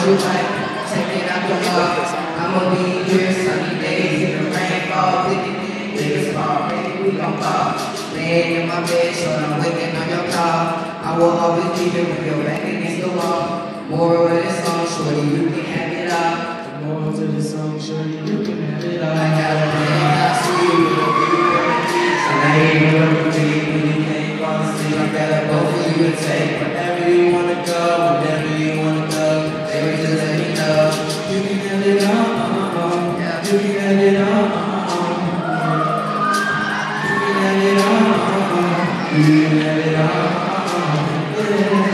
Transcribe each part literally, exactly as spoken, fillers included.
you like? Take it out your mouth. I'ma be here sunny days. If the rain fall, pick it in, niggas fall, baby, we gon' fall. Laying in my bed, so I'm waiting on your call. I will always be here when you're back against the wall. Moral of this song, shorty, you can have it all. The moral to this song, shorty, you can have it all. I got a plan, I see you with a few perfect keys. And I ain't gonna repeat when you can't fall asleep. I got a boat for you to take. Wherever you wanna go, whenever you wanna go, baby, just let me know. You can have it all, yeah. You can have it all, you can have it all, you can have it all, yeah.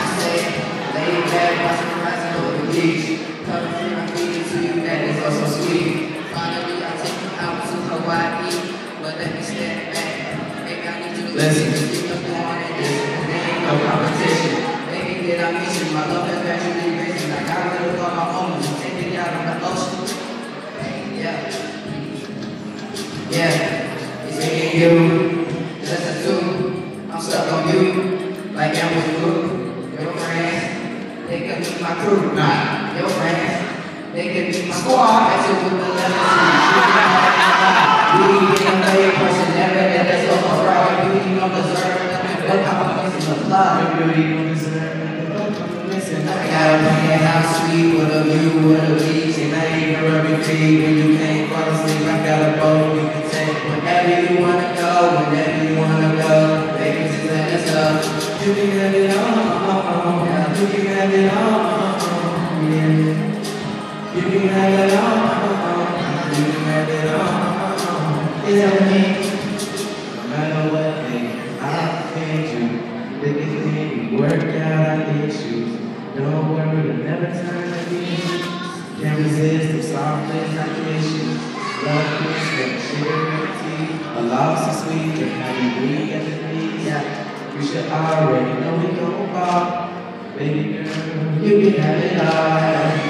Coming from my feet to you, that is also sweet. Finally, I take you out to Hawaii, but let me step back. Maybe I need you to listen. Keep up on it, there ain't no competition. Maybe that I miss you, my love has gradually risen. I got rid of all my homies and take it out on the ocean. Yeah, yeah, it's me and you. Just a two. I'm stuck on you, like I'm with you. Your friends, they could be my crew. Nah. Your friends, they could be my squad. That's it with the level C. We get a million person, never let us override. Beauty don't deserve nothing but compliments in the blood. Beauty don't deserve nothing but compliments in the blood. I got a plan, how sweet, what a view, what a beach. And I ain't even rub your feet when you can't fall asleep. I got a boat you can take whenever you wanna go, whenever you wanna go. Baby, just let us know. You can have it all, yeah. You can have it all. Yeah. You can have it all, you can have it all, yeah. No matter what, baby, I'll change you. Look at me, you work out, I get you. Don't worry, you'll never turn against you. Can't resist the soft things I kiss you. Love kiss, that charity. A loss is sweet, and how you breathe at the knees. Yeah. You should already know we gon' fall. Baby girl, you can have it all.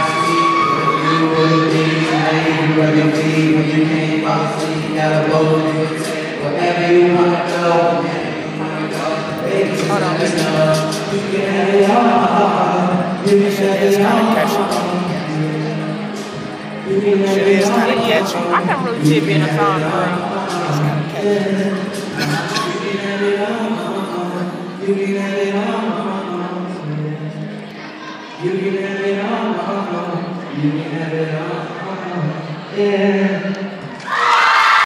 When you can't fall asleep, you got a boat you can take wherever you wanna go, whenever you wanna go. Baby, just let us know. You can have it all. You can have it all. You can have it all. I can really see it being a song. You can have it all. You can have it all. You can have it all. You can have it all. Yeah.